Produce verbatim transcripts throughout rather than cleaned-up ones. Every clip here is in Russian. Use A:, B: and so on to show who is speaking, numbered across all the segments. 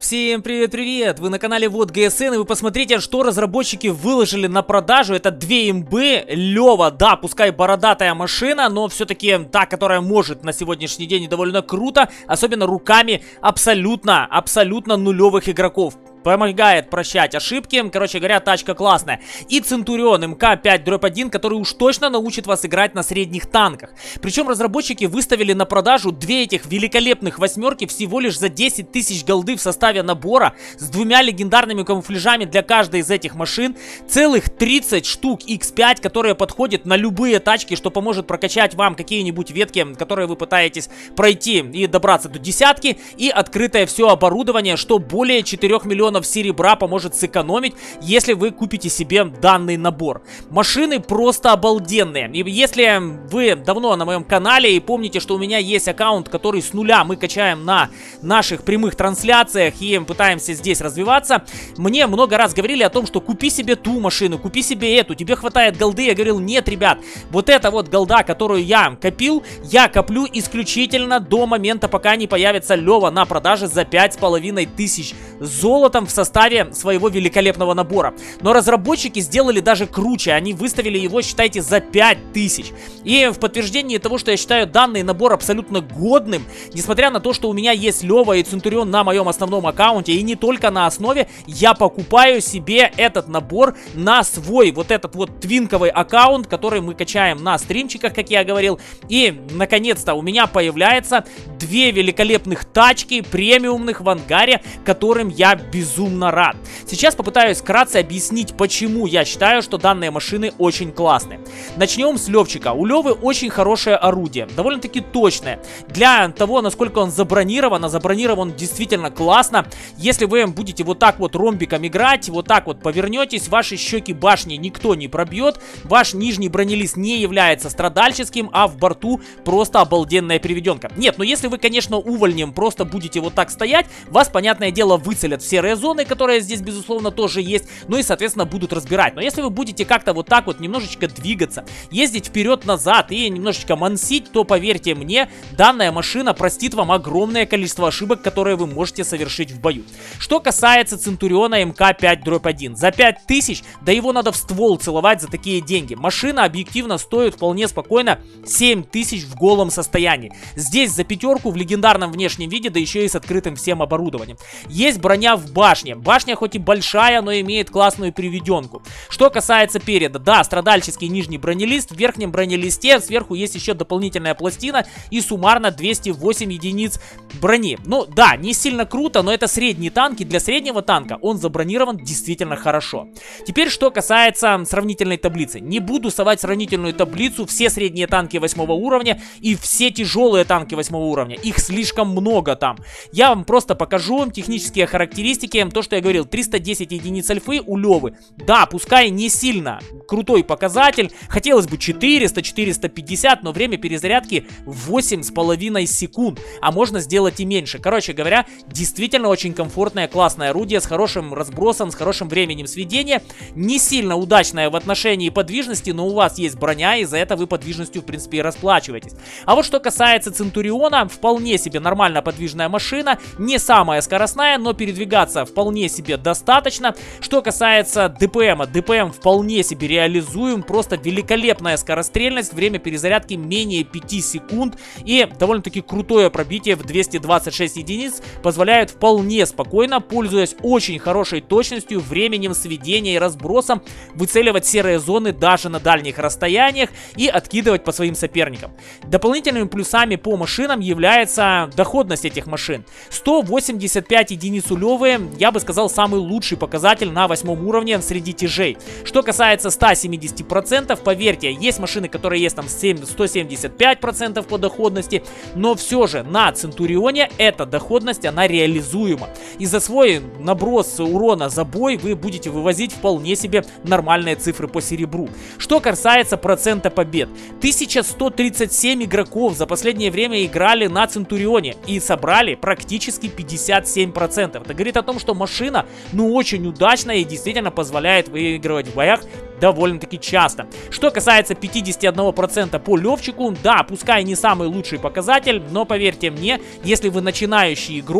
A: Всем привет-привет! Вы на канале Вот ГСН, и вы посмотрите, что разработчики выложили на продажу. Это две имбы, Лева, да, пускай бородатая машина, но все-таки та, которая может на сегодняшний день, довольно круто, особенно руками абсолютно, абсолютно нулевых игроков. Помогает прощать ошибки. Короче говоря, тачка классная. И Центурион эм ка пять дробь один, который уж точно научит вас играть на средних танках. Причем разработчики выставили на продажу две этих великолепных восьмерки всего лишь за десять тысяч голды в составе набора, с двумя легендарными камуфляжами для каждой из этих машин. Целых тридцать штук икс пять, которые подходят на любые тачки, что поможет прокачать вам какие-нибудь ветки, которые вы пытаетесь пройти и добраться до десятки. И открытое все оборудование, что более четырёх миллионов серебра поможет сэкономить, если вы купите себе данный набор. Машины просто обалденные. И если вы давно на моем канале и помните, что у меня есть аккаунт, который с нуля мы качаем на наших прямых трансляциях и пытаемся здесь развиваться, мне много раз говорили о том, что купи себе ту машину, купи себе эту, тебе хватает голды. Я говорил, нет, ребят, вот эта вот голда, которую я копил, я коплю исключительно до момента, пока не появится Лева на продаже за пять с половиной тысяч золотом в составе своего великолепного набора. Но разработчики сделали даже круче. Они выставили его, считайте, за пять тысяч. И в подтверждении того, что я считаю данный набор абсолютно годным, несмотря на то, что у меня есть Лева и Центурион на моем основном аккаунте, и не только на основе, я покупаю себе этот набор на свой вот этот вот твинковый аккаунт, который мы качаем на стримчиках, как я говорил. И, наконец-то, у меня появляется две великолепных тачки премиумных в ангаре, которым я безумно рад. Сейчас попытаюсь вкратце объяснить, почему я считаю, что данные машины очень классные. Начнем с Левчика. У Левы очень хорошее орудие, довольно-таки точное. Для того, насколько он забронирован, а забронирован он действительно классно. Если вы будете вот так вот ромбиком играть, вот так вот повернетесь, ваши щеки башни никто не пробьет, ваш нижний бронелист не является страдальческим, а в борту просто обалденная переведенка. Нет, но если вы, конечно, увольнем просто будете вот так стоять, вас, понятное дело, выцелят в серые зоны, которые здесь, безусловно, тоже есть, ну и, соответственно, будут разбирать. Но если вы будете как-то вот так вот немножечко двигаться, ездить вперед-назад и немножечко мансить, то, поверьте мне, данная машина простит вам огромное количество ошибок, которые вы можете совершить в бою. Что касается Центуриона эм ка пять дробь один, за пять тысяч, да его надо в ствол целовать за такие деньги. Машина объективно стоит вполне спокойно семь тысяч в голом состоянии. Здесь за пятерку в легендарном внешнем виде, да еще и с открытым всем оборудованием. Есть броня в башне. Башня хоть и большая, но имеет классную приведенку. Что касается переда, да, страдальческий нижний бронелист, в верхнем бронелисте сверху есть еще дополнительная пластина и суммарно двести восемь единиц брони. Ну да, не сильно круто, но это средний танк, и для среднего танка он забронирован действительно хорошо. Теперь, что касается сравнительной таблицы. Не буду совать сравнительную таблицу, все средние танки восьмого уровня и все тяжелые танки восьмого уровня. Их слишком много там. Я вам просто покажу технические характеристики. То, что я говорил, триста десять единиц альфы у Левы. Да, пускай не сильно крутой показатель. Хотелось бы четыреста — четыреста пятьдесят, но время перезарядки восемь с половиной секунд. А можно сделать и меньше. Короче говоря, действительно очень комфортное, классное орудие с хорошим разбросом, с хорошим временем сведения. Не сильно удачное в отношении подвижности, но у вас есть броня, и за это вы подвижностью, в принципе, и расплачиваетесь. А вот что касается Центуриона, вполне себе нормально подвижная машина. Не самая скоростная, но передвигаться вполне себе достаточно. Что касается ДПМа, ДПМ вполне себе реализуем, просто великолепная скорострельность, время перезарядки менее пяти секунд и довольно-таки крутое пробитие в двести двадцать шесть единиц позволяет вполне спокойно, пользуясь очень хорошей точностью, временем сведения и разбросом, выцеливать серые зоны даже на дальних расстояниях и откидывать по своим соперникам. Дополнительными плюсами по машинам является доходность этих машин. сто восемьдесят пять единиц у Левы, я бы сказал, самый лучший показатель на восьмом уровне среди тяжей. Что касается ста семидесяти процентов, поверьте, есть машины, которые есть там сто семьдесят пять процентов по доходности, но все же на Центурионе эта доходность, она реализуема. И за свой наброс урона за бой вы будете вывозить вполне себе нормальные цифры по серебру. Что касается процента побед, тысяча сто тридцать семь игроков за последнее время играли на Центурионе и собрали практически пятьдесят семь процентов. Это говорит о том, что машина, ну, очень удачная и действительно позволяет выигрывать в боях довольно-таки часто. Что касается пятидесяти одного процента по Левчику, да, пускай не самый лучший показатель, но поверьте мне, если вы начинающий игрок,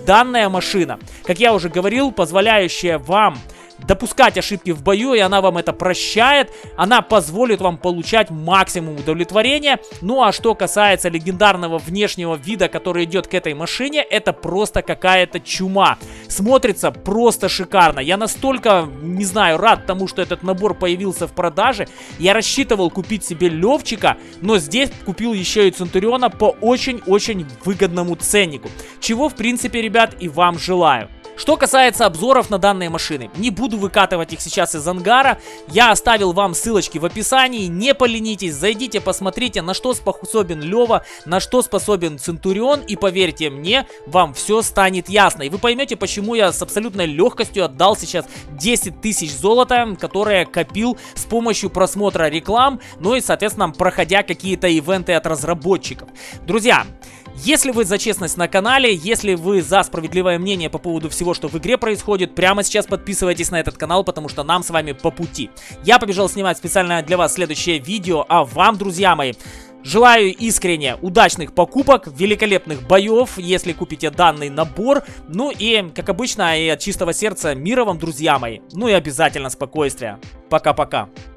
A: данная машина, как я уже говорил, позволяющая вам допускать ошибки в бою, и она вам это прощает. Она позволит вам получать максимум удовлетворения. Ну а что касается легендарного внешнего вида, который идет к этой машине, это просто какая-то чума. Смотрится просто шикарно. Я настолько, не знаю, рад тому, что этот набор появился в продаже. Я рассчитывал купить себе Левчика, но здесь купил еще и Центуриона по очень-очень выгодному ценнику. Чего, в принципе, ребят, и вам желаю. Что касается обзоров на данные машины, не буду выкатывать их сейчас из ангара, я оставил вам ссылочки в описании, не поленитесь, зайдите, посмотрите, на что способен Лева, на что способен Центурион, и поверьте мне, вам все станет ясно, и вы поймете, почему я с абсолютной легкостью отдал сейчас десять тысяч золота, которые копил с помощью просмотра реклам, ну и, соответственно, проходя какие-то ивенты от разработчиков. Друзья, если вы за честность на канале, если вы за справедливое мнение по поводу всего, что в игре происходит, прямо сейчас подписывайтесь на этот канал, потому что нам с вами по пути. Я побежал снимать специально для вас следующее видео, а вам, друзья мои, желаю искренне удачных покупок, великолепных боев, если купите данный набор. Ну и, как обычно, и от чистого сердца мира вам, друзья мои. Ну и обязательно спокойствия. Пока-пока.